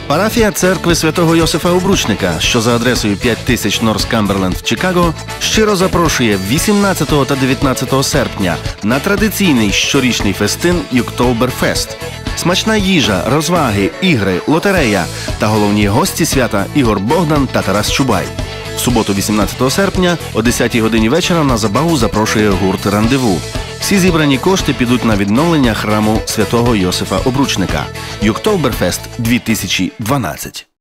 Парафія церкви святого Йосифа Обручника, що за адресою 5000 Норс Камберленд в Чикаго, щиро запрошує 18 та 19 серпня на традиційний щорічний фестин «Юктоберфест». Смачна їжа, розваги, ігри, лотерея та головні гості свята Ігор Богдан та Тарас Чубай. В суботу 18 серпня о 10 годині вечора на забаву запрошує гурт «Рандеву». Всі зібрані кошти підуть на відновлення храму святого Йосифа Обручника. «Юктоберфест 2012».